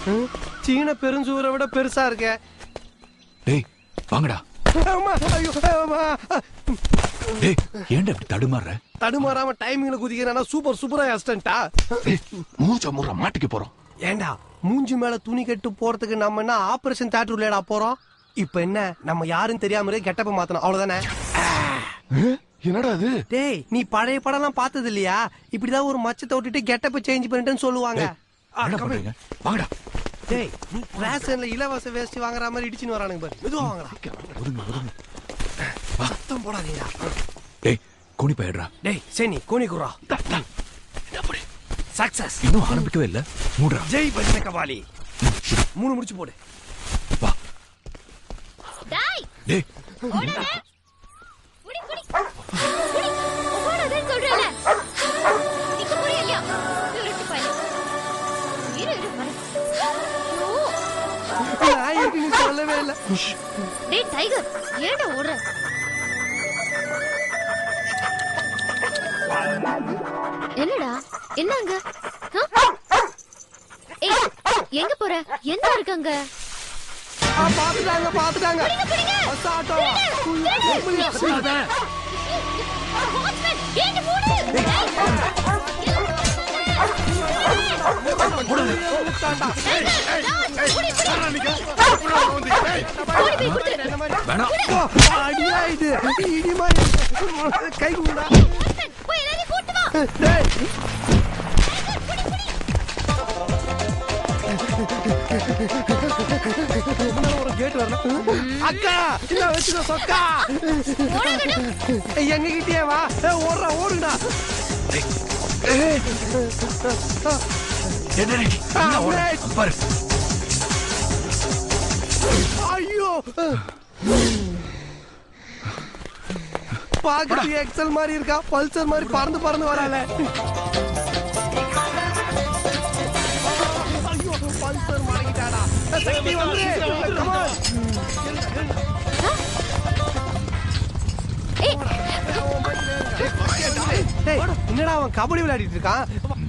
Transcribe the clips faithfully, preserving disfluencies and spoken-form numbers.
சீன பெருஞ்சூரை விட பெருசா இருக்க. டேய் வாங்கடா. டேய் ஏன்டா இப்படி தடுமாறற? தடுமாறாம டைமிங்ல குதிக்கறானா சூப்பர் சூப்பரா அசிஸ்டன்ட்டா. மூஞ்ச முற மாட்டிக்க போறோம். ஏண்டா மூஞ்சி மேல துணி கட்டு போறதுக்கு நம்ம என்ன ஆபரேஷன் தியேட்டர் உள்ளடா போறோம்? இப்போ என்ன நம்ம யாரும் தெரியாமலே கெட்டப்ப மாத்தணும் அவ்வளவுதானே? என்னடா அது? டேய் நீ பழைய படம்லாம் பார்த்தது இல்லையா? இப்படிதான் ஒரு மச்சத்தை விட்டுட்டு கெட்டப்ப சேஞ்ச் பண்ணிட்டேன்னு சொல்லுவாங்க. வாங்கடா. டேய் நீ ரேஷன்ல இலவச வேஷ்டி வாங்குற மாதிரி இடிச்சின்னு வரானுங்க பாரு. மெதுவா வாங்கடா. ஒதுங்க ஒதுங்க. சத்தம் போடாதீங்க. டேய் கோணி பையடா. டேய் சேனி கோணி குறா. அப்படி சக்சஸ். இன்னும் ஆரம்பிக்கவே இல்ல. மூடுடா. ஜெய் பஜனை கபாலி. மூணு முடிச்சு போடு. வா. டேய். டேய். ஓடுடா. புடி புடி. புடி. ஓடுடா சொல்றேனே. நிக்க போறியா? திருட்டு பையன். இரு இரு வர. நான் இதுக்கு நீ சொல்லவே இல்ல. டேய் டைகர் ஏன்டா ஓடுற? என்னடா என்னங்க? ஏய் எங்க போற? என்ன இருக்காங்க? ஆ பாத்துட்டாங்க பாத்துட்டாங்க. Bus auto. எப்படி அசாத? வாட்ச்மேன் ஏங்க போடு. போடு. முட்டாண்டா. ஏய் ஏய் ஓடி போய் குடுத்து. வேணாம். அடியா இது. இடி மாதிரி கை குண்டா. போய் எல்லாரையும் கூட்டி வா. டேய். ஒரு கேட் வரணும். அக்கா இல்ல வெச்சுக்கோ சொக்கா. எங்க கிட்டே வா. ஓடுறா ஓடுடா. ஏய். என்னடா? என்ன ஓடுற? பாரு. ஐயோ. பாக்கறதுக்கு எக்ஸல் மாதிரி இருக்கா. பல்சர் மாதிரி பறந்து பறந்து வரால. ஐயோ பல்சர் மாறிட்டாடா. சக்தி வந்து. Come on. ஏய் என்னடா அவன் கபடி விளையாடிட்டு இருக்கான்?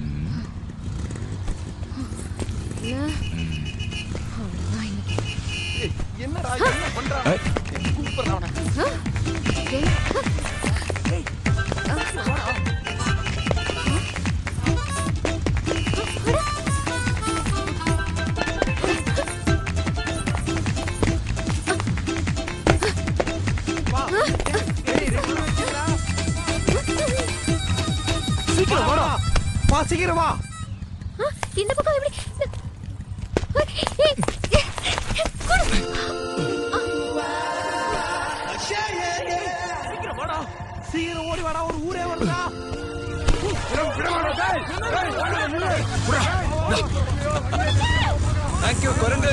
என்னடா என்ன பண்றான்? கூப்பிடுறா அவனை. சீக்கிரம் வாடா. வா சீக்கிரம் வா. இந்த பக்கம் எப்படி? சீக்கிரம் வாடா. சீக்கிரம் ஓடி வாடா. ஒரு ஊரே வருதா? தேங்க்யூ குரங்கு.